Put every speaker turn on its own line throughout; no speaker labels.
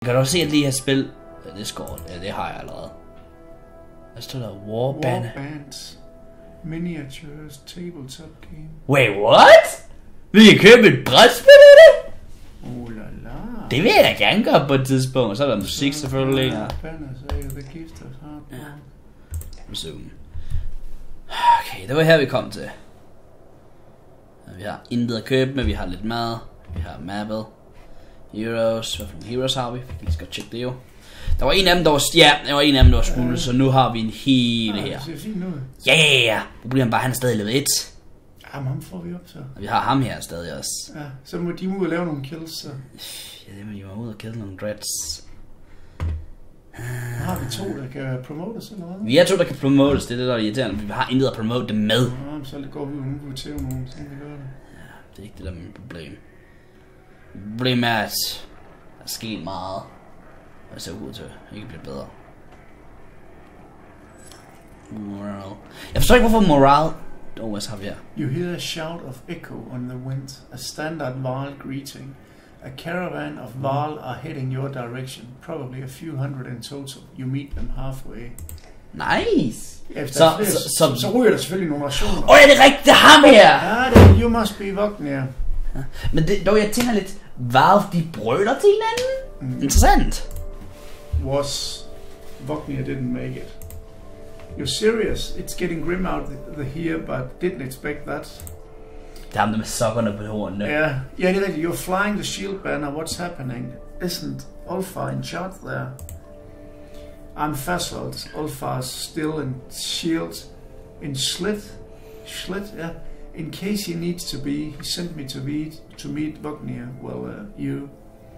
Kan du også se, at de her spil... Ja, det skår. Ja, det har jeg allerede. Hvad står der? Warband.
Warbands. Miniatures. Tabletop game.
Wait, what? Vil I købe et brætspil af det?
Oh la la.
Det vil jeg da gerne gøre på et tidspunkt. Og så er der musik selvfølgelig. Ja.
Banners are the gift of heart.
Ja. Resume. Okay, det var her vi kom til. Vi har intet at købe med, vi har lidt mad. Vi har mappet. Heroes. Hvad for nogle heroes har vi? Vi skal tjekke det jo. Der var en af dem, der var... Ja, der var en af dem, der var smule, så nu har vi en hele her.
Det ser fint ud.
Ja. Problemet er bare, han er stadig level 1.
Jamen, ham får vi op så.
Og vi har ham her stadig også.
Ja, så må de ud og lave nogle kills, så.
Ja, det må de jo ud og kille nogle dreads.
Har vi to, der kan promotes eller hvad?
Vi er to, der kan promotes, det er det, der er irriterende. Vi har intet at promote dem med.
Ja, så går vi jo nu til nogen, så vi gør det.
Ja, det er ikke det, der er mit problem. Problemet er, at der er sket meget. Og det ser ud til at ikke blive bedre. Morale. Jeg forstår ikke, hvorfor morale... hvad har vi her?
You hear a shout of echo on the wind, a standard Varl greeting. A caravan of Varl are heading your direction, probably a few hundred in total. You meet them halfway.
Nice!
Så ryger der selvfølgelig nogle rationer.
Er det rigtigt? Det er ham her!
Ja, det er You Must Be Vognir.
Ja. Men det, dog, jeg tænker lidt, Valve, de brøler til hinanden? Interessant.
Was Vognir didn't make it. You're serious? It's getting grim out the here, but didn't expect that.
Det er ham der med sokkerne på hornene.
Yeah, det er rigtigt. You're flying the shield banner. What's happening? Isn't Ulfar in charge there? I'm Fasold. Ulfar's still in shield. In Schlitt, yeah. In case he needs to be, he sent me to meet Vognir. Well, you.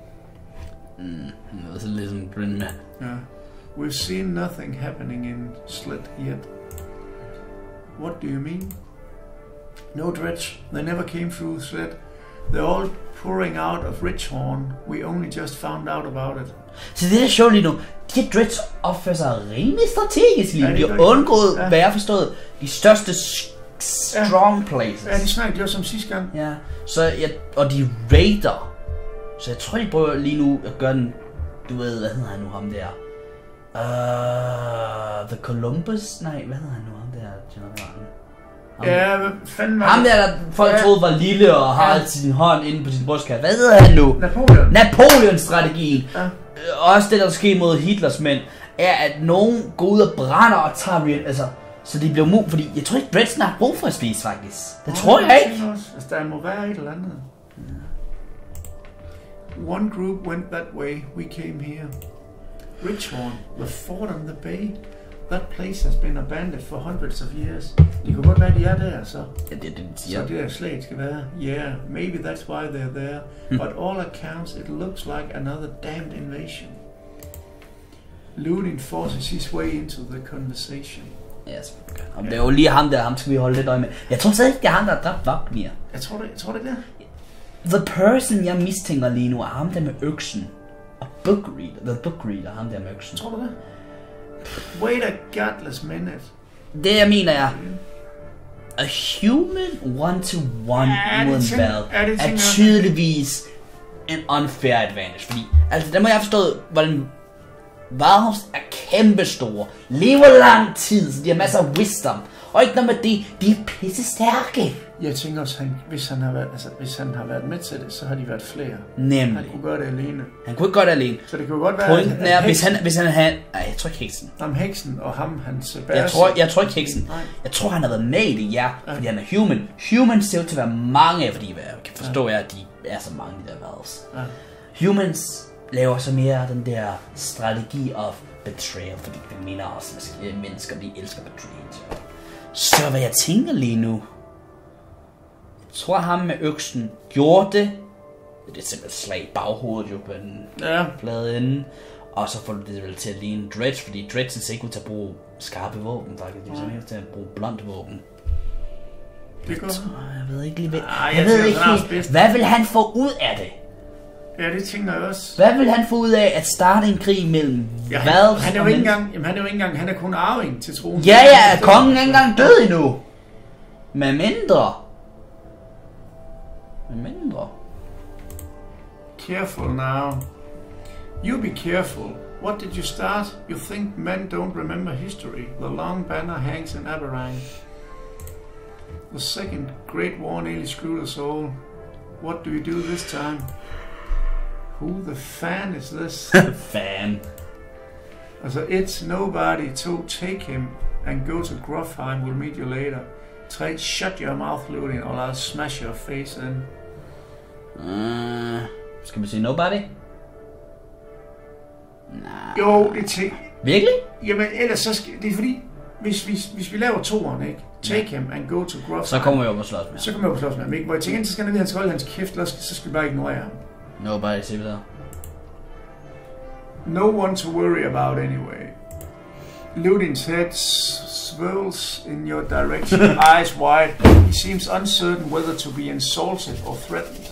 Det er lidt sådan grin med.
Yeah. We've seen nothing happening in Schlitt yet. What do you mean? No dredge. They never came through Schlitt. They're all pouring out of Richhorn. We only just found out about it.
Så det er sjovt lige nu. De her dredge opfører sig rimelig strategisk lige nu. De har undgået, hvad jeg forstået, de største strong places.
Ja, de snakkede jo som sidste gang.
Ja, så og de raider. Så jeg tror, de prøver lige nu at gøre den, du ved, hvad hedder han nu, ham der? The Columbus? Nej, hvad hedder han nu, ham der, generalen?
Ja, hvad fanden var
ham der folk troede var lille og har altid sin hånd inde på sin brystkasse. Hvad hedder han nu? Napoleon-strategien. Ja. Også det, der sker mod Hitlers mænd, er, at nogen går ud og brænder og tager altså, så de bliver fordi jeg tror ikke, Dredgen har brug for at spise, faktisk. Det tror jeg ikke.
Altså, der må være et eller andet. One group went that way, we came here. Richhorn, the fort on the bay. That place has been abandoned for hundreds of years. Det kunne godt være, de er der, så.
Ja, det
så det der slaget skal være. Yeah, maybe that's why they're there. But all accounts, it looks like another damned invasion. Looting forces his way into the conversation.
Ja, selvfølgelig. Og det er jo lige ham der, ham skal vi holde lidt øje med. Jeg tror stadig ikke, det er ham, der har dræbt Vognir.
Jeg tror det er.
The person, jeg mistænker lige nu, er ham der med øksen. Og the book reader, ham der med øksen.
Tror du det? Wait a godless minute.
Det jeg mener er, a human one-to-one uden Valve er tydeligvis en unfair advantage. Fordi, altså der må jeg forstå, hvordan Valve er kæmpestore, lever lang tid, så de har masser af wisdom. Og ikke noget med det, de er pisse stærke.
Jeg tænker også, hvis han har været med til det, så har de været flere.
Nemlig.
Han kunne gøre det alene.
Han kunne ikke gøre det alene.
Så det kunne godt være,
pointen er, hvis han havde... Nej, jeg tror ikke heksen.
Heksen og ham, hans
jeg tror ikke heksen. Nej. Jeg tror, han har været med i det, fordi han er human. Humans ser ud til at være mange af, fordi jeg kan forstå, at de er så mange, der Valves. Humans laver så mere den der strategi of betrayal, fordi det minder også, at mennesker, de elsker betrayal. Så hvad jeg tænker lige nu, jeg tror ham med øksen gjorde det. Det er simpelthen slag i baghovedet jo på den flade ende. Og så får du det vel til at ligne Dredge, fordi Dredge ser ikke ud til at bruge skarpe våben, faktisk. Det er simpelthen til at bruge blondt våben.
Det går.
Jeg ved ikke lige hvad. Jeg ved ikke helt. Hvad vil han få ud af det?
Ja, det tænker jeg også.
Hvad vil han få ud af at starte en krig mellem
Valve? Han er jo ikke engang, han er kun arving til tronen.
Ja, kongen er ikke engang død endnu. Med mindre.
Careful now. You be careful. What did you start? You think men don't remember history. The long banner hangs in Aberrang. The second Great War nearly screwed us all. What do you do this time? Who the fan is this?
Fan.
Also, it's nobody, so take him and go to Grofheim. We'll meet you later. Try shut your mouth, Ludin, or I'll smash your face in.
Skal man sige nobody? Nej.
Jo, det er
Virkelig?
Jamen, ellers så skal... Det er fordi, hvis vi laver toeren, ikke? Take him and go to Grofheim.
Så kommer vi op og slås med.
Så kommer vi op og slås med ham, ikke? Hvor jeg tænker, så skal han lige holde hans kæft, så skal vi bare ignorere ham.
Nobody, siger vi der.
No one to worry about anyway. Ludin's head swirls in your direction, eyes wide. He seems uncertain whether to be insulted or threatened.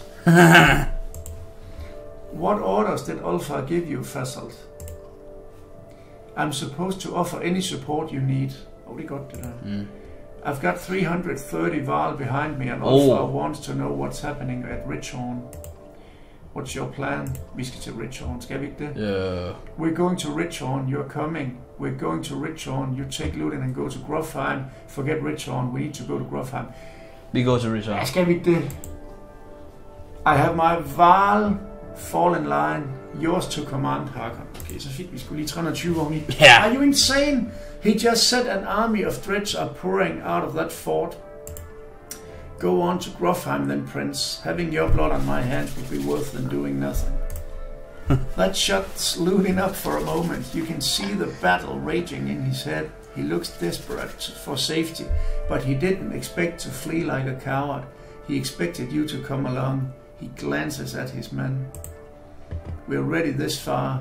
What orders did Ulfar give you, Fasolt? I'm supposed to offer any support you need. Oh, det godt det der. I've got 330 Val behind me, and Ulfar wants to know what's happening at Richhorn. What's your plan? Vi skal til Richhorn, skal vi ikke det?
Yeah.
We're going to Richhorn, you're coming. We're going to Richhorn, you take Ludin and go to Grofheim. Forget Richhorn, we need to go to Grofheim.
Vi går til Richhorn.
Ja, skal vi ikke det? I have my Val, fall in line, yours to command, Hakon. Okay, så fik vi sgu lige 320 oveni.
Yeah.
Are you insane? He just said an army of dreads are pouring out of that fort. Go on to Grofheim then, Prince. Having your blood on my hands would be worse than doing nothing. That shuts Ludin up for a moment. You can see the battle raging in his head. He looks desperate for safety, but he didn't expect to flee like a coward. He expected you to come along. He glances at his men. We're already this far.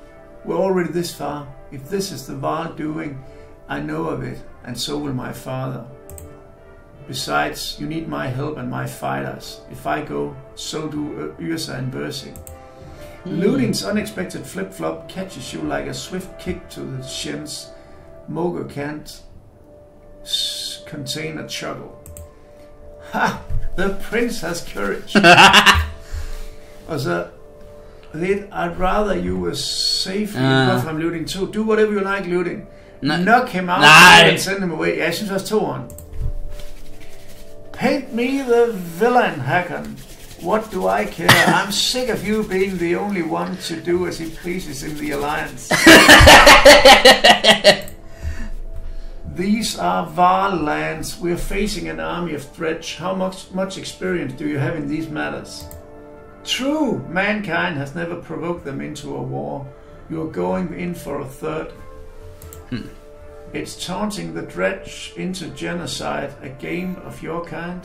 If this is the Val doing, I know of it, and so will my father. Besides, you need my help and my fighters. If I go, so do Yrsa and Bersing. Ludin's unexpected flip-flop catches you like a swift kick to the shins. Moga can't contain a chuckle. Ha! The prince has courage. Also, I'd rather you were safe from Ludin too. Do whatever you like, Ludin. Knock him out and send him away. Ja, jeg synes også toeren. Paint me the villain, Hakon. What do I care? I'm sick of you being the only one to do as he pleases in the Alliance. These are Val lands. We're facing an army of Dredge. How much experience do you have in these matters? True, mankind has never provoked them into a war. You're going in for a third. It's taunting the Dredge into genocide, a game of your kind.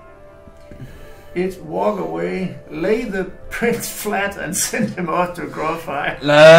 Walk away, lay the prince flat and send him off to Grofheim.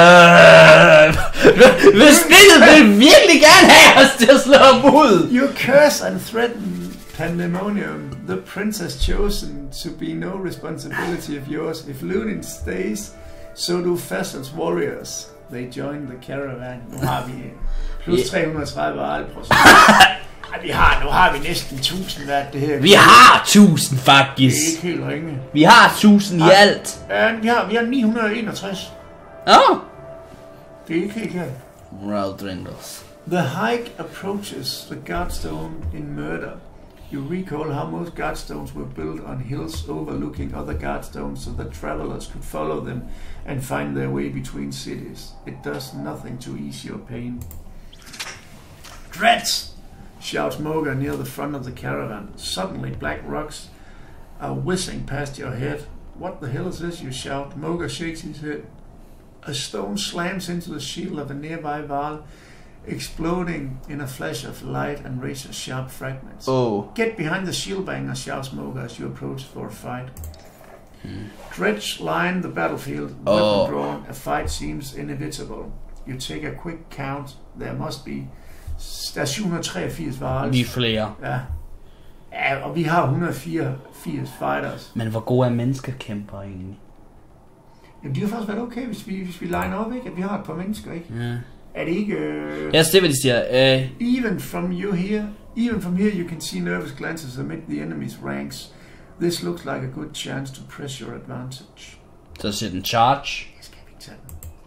Hvis spillet vil virkelig gerne have os til at slå ham ud.
You curse and threaten pandemonium. The prince has chosen to be no responsibility of yours. If Ludin stays, so do Fasol's warriors. They join the caravan. Nu har vi plus 330 alprocent. Nu har vi næsten 1000 hvert det her.
Vi har 1000 faktisk.
Det er ikke helt ringe.
Vi har 1000 i alt.
Vi har 961. Det er ikke helt her.
Raldrindles.
The hike approaches the Guardstone in Murder. You recall how most Guardstones were built on hills overlooking other Guardstones so that travelers could follow them and find their way between cities. It does nothing to ease your pain. Dreads! Shouts Moga near the front of the caravan. Suddenly black rocks are whizzing past your head. What the hell is this, you shout? Moga shakes his head. A stone slams into the shield of a nearby Val, exploding in a flash of light and razor-sharp fragments. Get behind the shield banger, shouts Moga as you approach for a fight. Dredge line the battlefield, weapon drawn. A fight seems inevitable. You take a quick count. There must be... Der er 783 varer.
Vi er flere.
Ja, og vi har 184 fighters.
Men hvor gode er menneskekæmper egentlig?
Jamen, de har faktisk været okay, hvis vi line op, ikke? At vi har et par mennesker, ikke?
Ja.
Er det ikke...
Ja, det er, hvad de siger.
Even from here, you can see nervous glances amid the enemy's ranks. This looks like a good chance to press your advantage.
Så siger den charge.
Jeg skal ikke tage den.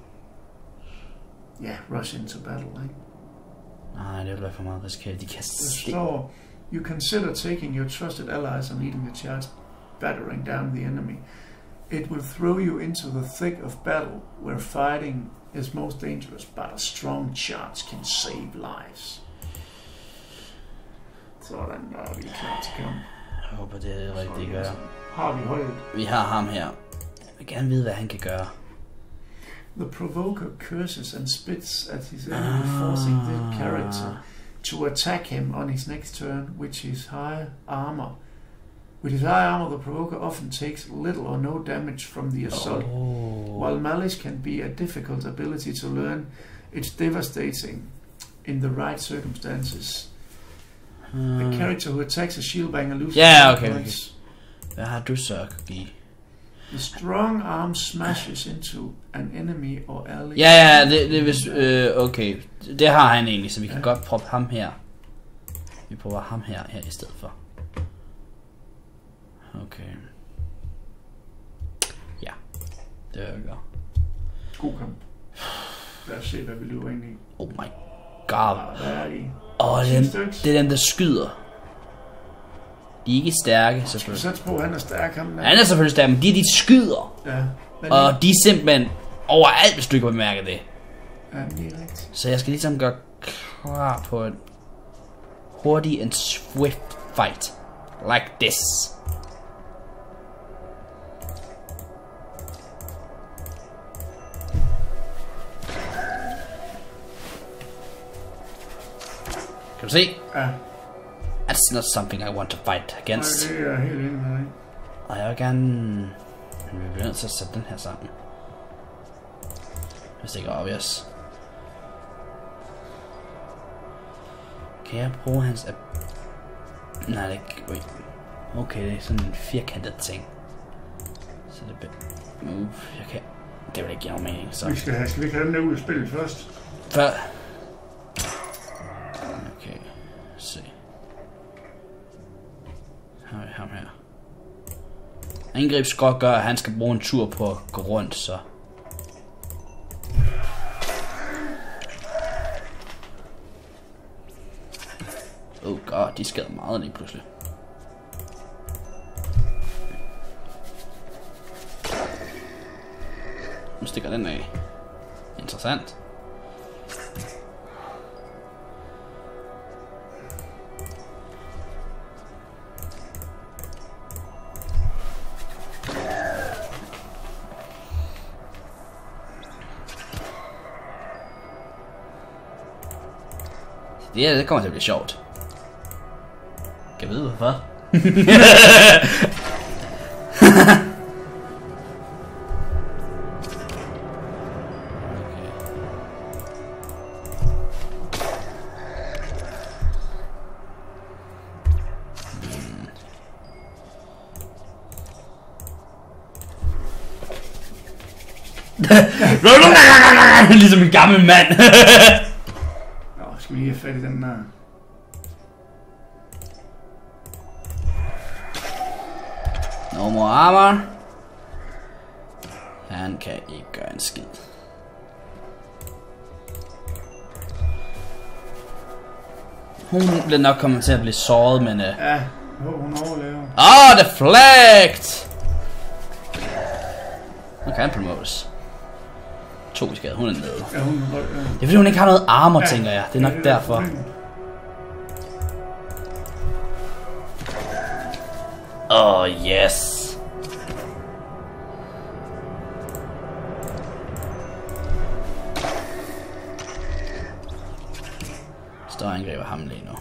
rush into battle, ikke?
Nej, det vil være for meget risikabelt. De kan
So, you consider taking your trusted allies and leading the charge, battering down the enemy. It will throw you into the thick of battle, where fighting is most dangerous, but a strong charge can save lives. Sådan, der er vi klar til kamp.
Jeg håber, det er det rigtige, gør.
Har vi højt?
Vi har ham her. Jeg vil gerne vide, hvad han kan gøre.
The provoker curses and spits at his enemy, forcing the character to attack him on his next turn, with his high armor. With his high armor, the provoker often takes little or no damage from the assault. While Malice can be a difficult ability to learn, it's devastating in the right circumstances. The character who attacks a shieldbanger loses points.
Hvad har du så at give?
The strong arm smashes into an enemy or ally.
Ja, det er vist... okay, det har han egentlig, så vi kan godt proppe ham her. Vi prøver ham her i stedet for. Okay. Ja, det vil jeg gøre.
God kamp. Lad os se, hvad vi løber ind i.
Oh my god.
Hvad er de?
Det er den, der skyder. De er ikke stærke, selvfølgelig.
Skal vi satse på, at han er stærk, ham der?
Han er selvfølgelig stærk, men de skyder.
Ja.
Og de er simpelthen overalt, hvis du ikke har bemærket det.
Ja, det er rigtigt.
Så jeg skal ligesom gøre klar på en hurtig and swift fight. Like this. Kan du se?
Ja.
That's not something I want to fight against.
Nej, det er jeg helt enig med dig.
Og jeg vil gerne... Vi bliver nødt til at sætte den her sammen. Hvis det ikke er obvious. Kan jeg bruge hans... Nej, det er ikke... Wait. Okay, det er sådan en firkantet ting. Så det er... jeg kan... Det vil ikke give nogen mening, så...
Skal vi ikke have dem der ud af spillet først?
Før... Okay, se. Har vi ham her. Angreb skal godt gøre, at han skal bruge en tur på at gå rundt, så... Oh god, de skader meget lige pludselig. Nu stikker den af. Interessant. Det kommer til at blive sjovt. Kan jeg vide hvorfor? Ligesom en gammel mand.
Skal vi lige have fat i den der?
No more armor. Han kan ikke gøre en skid. Hun bliver nok kommet til at blive såret, men...
Ja, hun overlever.
Deflect! Nu kan han promotes. 2 i skade, hun er nede.
Ja, hun er
Det er fordi hun ikke har noget armor, tænker jeg. Det er nok derfor. Yes. Står angriber ham lige nu.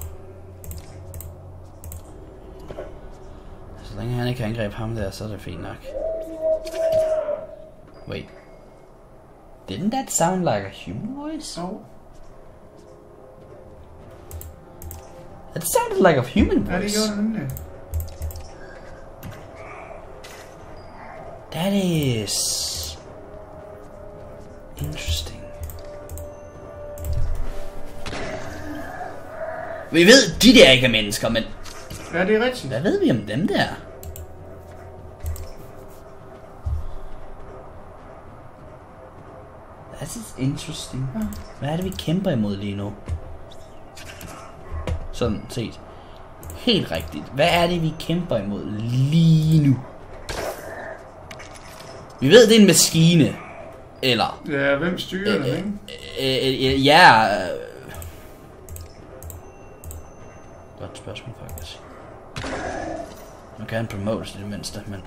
Så længe han ikke kan angribe ham der, så er det fint nok. Wait. Didn't that sound like a human voice?
Oh.
It sounded like a human voice.
Ja, det gjorde det nemlig.
That is interesting. Vi ved, de der ikke er mennesker, men...
Ja, det er rigtigt.
Hvad ved vi om dem der? interesting. Hvad er det, vi kæmper imod lige nu? Sådan set. Helt rigtigt. Hvad er det, vi kæmper imod lige nu? Vi ved, det er en maskine. Eller...
Ja, hvem styrer det, ikke?
Ja... Godt spørgsmål, faktisk. Nu kan han promotes i det mindste, men...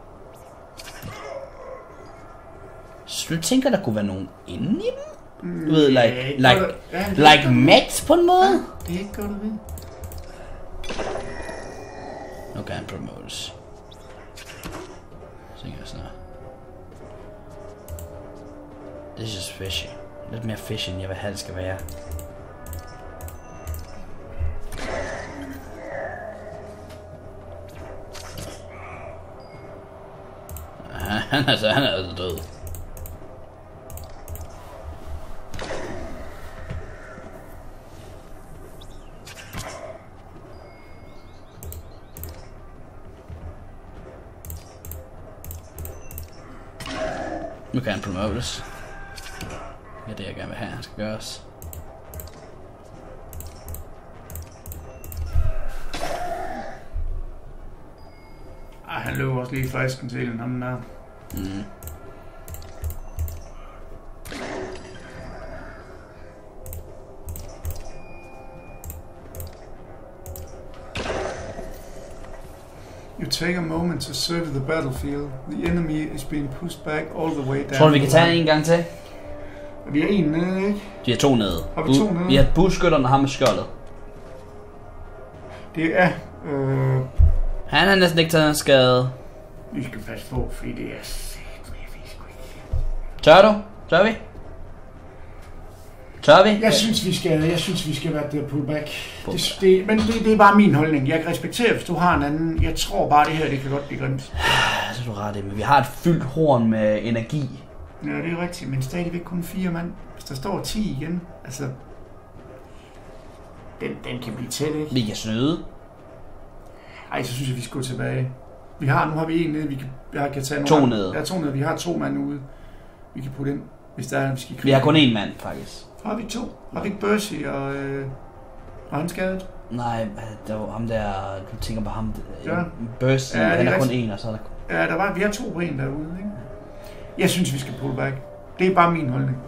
Så du tænker, der kunne være nogen inde i dem? Du ved, like Max på en måde?
Ja, det er ikke godt at vide.
Nu kan han promotes. Så tænker jeg sådan her. This is just fishy. Lidt mere fishy, end jeg vil have, det skal være. Han er altså død. Nu kan han promotes. Det er det, jeg gerne vil have, han skal gøres.
Han løber også lige frisken til den ham der.
Mm.
You take a moment to survey the battlefield. The enemy is being pushed back all the way down.
Tror du, vi kan tage en gang til?
Vi er en nede, ikke?
De er to nede.
Har vi to nede?
Vi har bueskytteren og ham med skjoldet.
Det er...
Han har næsten ikke taget en skade.
Vi skal passe på, fordi det er sæt.
Tør du? Tør vi? Tør vi?
Jeg synes, vi skal være der pullback. Men det er bare min holdning. Jeg kan respektere, hvis du har en anden. Jeg tror bare, det her det kan godt blive grimt.
Så er du ret i, men vi har et fyldt horn med energi.
Ja, det er rigtigt, men stadigvæk kun 4 mand. Hvis der står 10 igen, altså... Den kan blive tæt, ikke?
Vi kan snyde.
Ej, så synes jeg, vi skal gå tilbage. Nu har vi en nede, jeg kan tage
to nede.
Ja, 2 nede. Vi har 2 mand ude. Vi kan putte ind, hvis der er, vi skal krige.
Vi har kun 1 mand, faktisk.
Har vi 2? Har vi ikke Bercy og han skadet?
Nej, der var ham der, du tænker på ham.
Ja.
Bercy, ja, han er kun 1, og så er der...
Ja, vi har 2 på en derude, ikke? Jeg synes, vi skal pull back. Det er bare min holdning.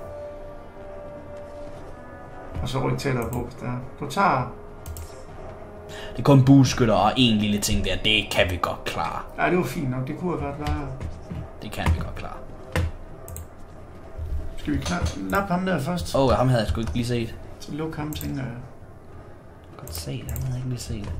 Og så rykke tættere på, hvis der er. Du tager...
Det er kun bueskytter og en lille ting der, det kan vi godt klare.
Ja, det var fint nok. Det kunne have været værre.
Det kan vi godt klare.
Skal vi nappe ham der først?
Ham havde jeg sgu ikke lige set.
Så luk ham, tænker jeg.
Godt set, ham havde jeg ikke lige set.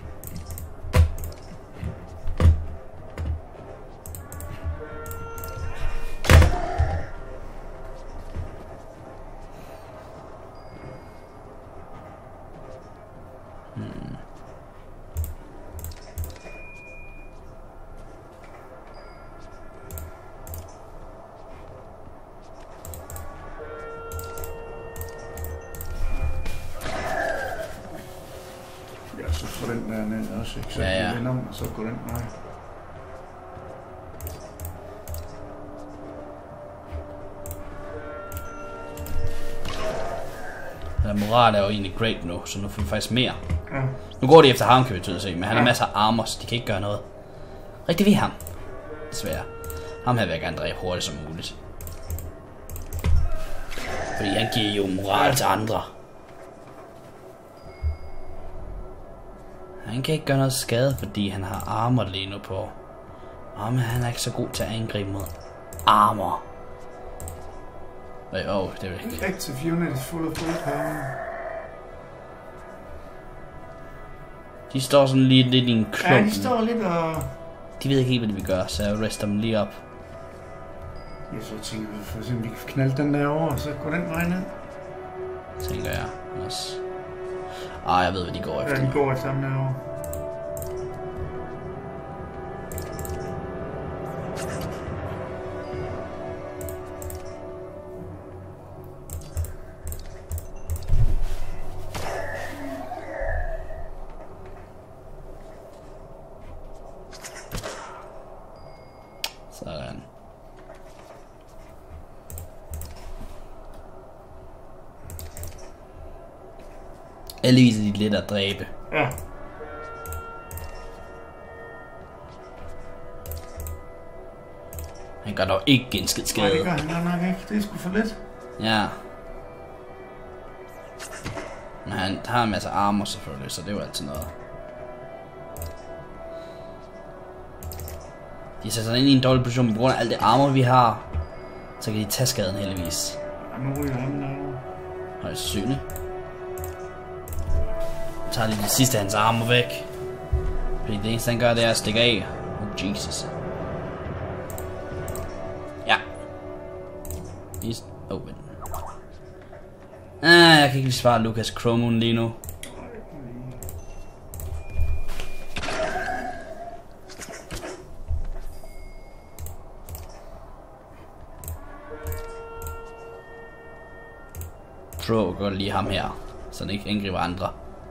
Så får den der ned også, ikke? Så
ja.
Den om, og så går den vej.
Moral er jo egentlig great nu, så nu får vi faktisk mere.
Ja.
Nu går de efter ham, kan vi tydeligt se, men han har masser af armor, så de kan ikke gøre noget. Rigtig ved ham. Desværre. Ham her vil jeg gerne dræbe hurtigt som muligt. Fordi han giver jo moral til andre. Han kan ikke gøre noget skade, fordi han har armor lige nu på. Men han er ikke så god til at angribe mod armor. Det er det ikke.
Active unit is full of willpower.
De står sådan lige lidt i en klump.
Ja, de står lidt og...
De ved ikke helt, hvad de vil gøre, så jeg rester dem lige op.
Ja, så tænker vi for eksempel, vi kan knalde den der over, og så går den vej ned.
Tænker jeg også. Jeg ved, hvad de går efter.
Ja, de går efter sammen derovre.
Sådan. Heldigvis er de lidt at dræbe.
Ja.
Han gør dog ikke en skid skade.
Nej, det gør han nok ikke. Det er sgu for lidt.
Ja. Men han har en masse armor selvfølgelig, så det er jo altid noget. De sætter sig ind i en dårlig position på grund af alt det armor vi har. Så kan de tage skaden heldigvis.
Ja, nu ryger han derovre.
Højst sandsynligt. Tager lige det sidste af hans armor væk. Fordi det eneste han gør, det er at stikke af. Oh Jesus. Ja. He's open. Jeg kan ikke lige svare Lucas Chromoon lige nu. Prøv godt lige ham her, så han ikke angriber andre.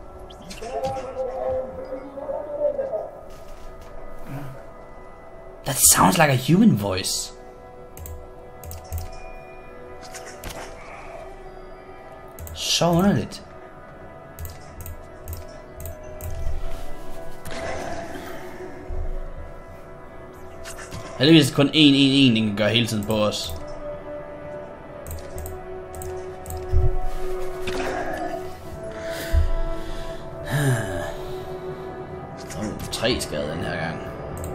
That sounds like a human voice. Så underligt. Heldigvis er det kun 1-1-1, den kan gøre hele tiden på os. 3 skade den her gang.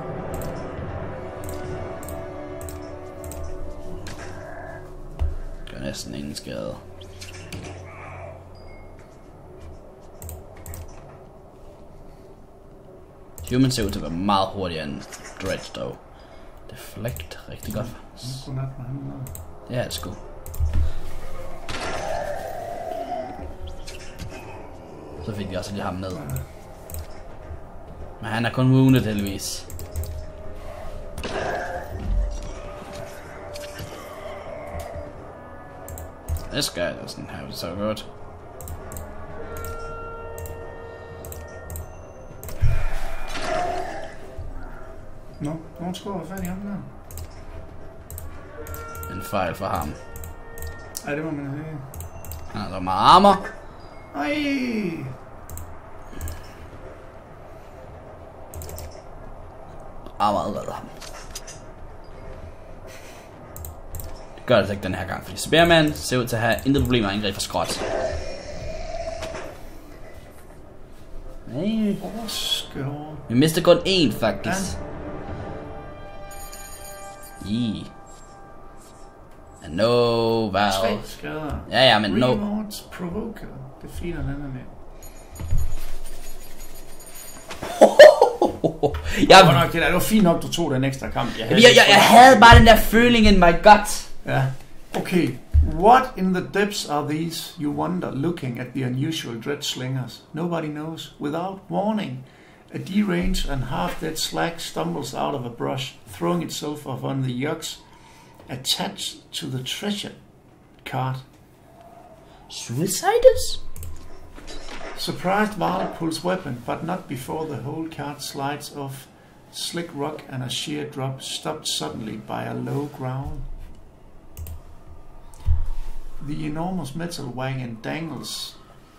Gør næsten ingen skade. Human ser ud til at være meget hurtigere end Dredge dog. Deflect rigtig godt. Det er det sgu. Så fik vi også lige ham med. Men han er kun wounded heldigvis. This guy doesn't have it so good.
Nå, nogen skulle have fat i ham der.
En fejl for ham.
Ej, det må man sige.
Han har så meget armor.
Ej!
Armor redder ham. Det gør det ikke den her gang, fordi Spearman ser ud til at have intet problem med angreb for skråt. Nej. Vi mister kun 1 faktisk. Ja. No valve.
3 skader.
Ja, men no.
Remote provoker. Det filer den her med. Det var fint nok, du tog den ekstra kamp.
Jeg havde bare den der føling in my gut.
Ja. Okay. What in the depths are these, you wonder, looking at the unusual dread slingers? Nobody knows. Without warning, a deranged and half-dead slag stumbles out of a brush, throwing itself upon the yuks attached to the treasure cart.
Suiciders?
Surprised, Val pulls weapon, but not before the whole cart slides off slick rock and a sheer drop, stopped suddenly by a low growl. The enormous metal wagon dangles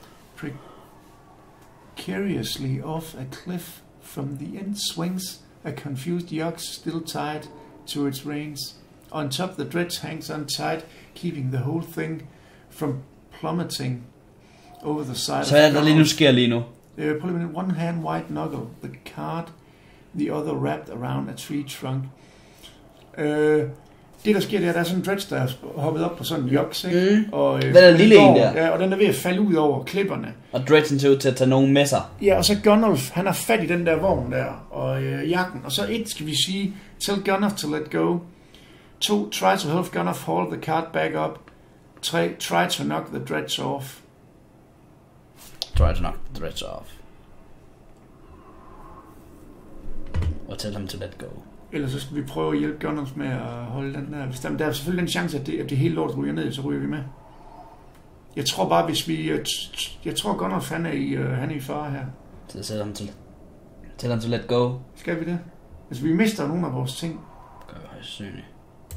precariously off a cliff. From the end swings a confused yux still tied to its reins. On top the dredge hangs untied, keeping the whole thing from plummeting over the side.
Så hvad er der lige nu sker lige nu?
Prøv lige one hand white knuckle, the cart, the other wrapped around a tree trunk. Det der sker, det er, der er sådan en dredge, der er hoppet op på sådan en joks, ikke? Og,
den er lille en der.
Ja, og den er ved at falde ud over klipperne.
Og dredgen ser ud til at tage nogen med sig.
Ja, og så Gunnulf, han har fat i den der vogn der, og jakken. Og så 1 skal vi sige, tell Gunnulf to let go. 2, try to help Gunnulf haul the cart back up. 3, try to knock the dredge off.
Try to knock the dredge off. Og tell him to let go.
Ellers så skal vi prøve at hjælpe Gunnulf med at holde den der. Hvis der er selvfølgelig den chance, at det hele lort ryger ned, så ryger vi med. Jeg tror bare, hvis vi... Jeg tror Gunnulf, han er i fare her.
Så tell him to let go.
Skal vi det? Altså, vi mister nogle af vores ting.
Gør vi højst synligt.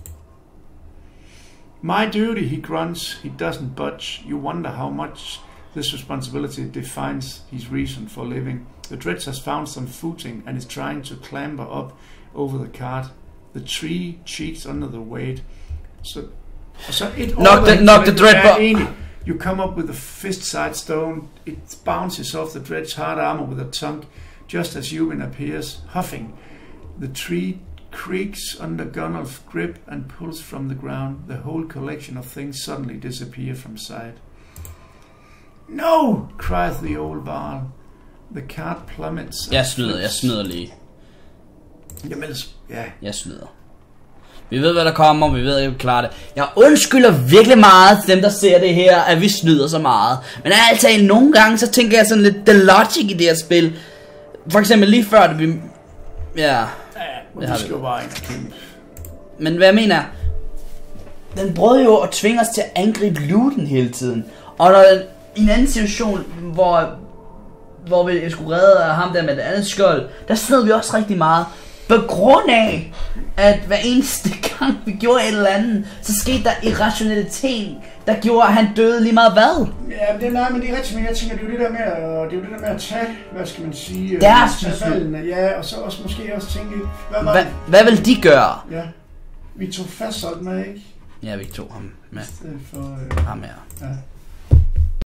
My duty, he grunts. He doesn't budge. You wonder how much This responsibility defines his reason for living. The dredge has found some footing and is trying to clamber up over the cart. The tree cheeks under the weight. So it
knock the dredge.
You come up with a fist-sized stone. It bounces off the dredge's hard armor with a thunk, just as Euban appears, huffing. The tree creaks under Gunnulf's grip and pulls from the ground. The whole collection of things suddenly disappear from sight. No! Cries the old Varl. The cart plummets.
Jeg snyder lige.
Jamen, ja.
Jeg snyder. Vi ved, hvad der kommer, vi ved, at vi klarer det. Jeg undskylder virkelig meget til dem, der ser det her, at vi snyder så meget. Men altid nogle gange, så tænker jeg sådan lidt the logic i det her spil. For eksempel lige før det vi... Ja.
Det skal jo bare ikke.
Men hvad jeg mener, den prøvede jo at tvinge os til at angribe Luden hele tiden. Og når i en anden situation, hvor vi skulle redde ham der med det andet skjold, der sned vi også rigtig meget. På grund af, at hver eneste gang vi gjorde et eller andet, så skete der irrationalitet, der gjorde, at han døde lige meget hvad?
Ja, men det er rigtigt, men jeg tænker, det er jo det der med at tage, hvad skal man sige,
deres
valgene, ja, og så også måske også tænke,
hvad vil de gøre?
Ja, vi tog Fasolt med, ikke?
Ja, vi tog ham med.
For,
ham her.
Ja.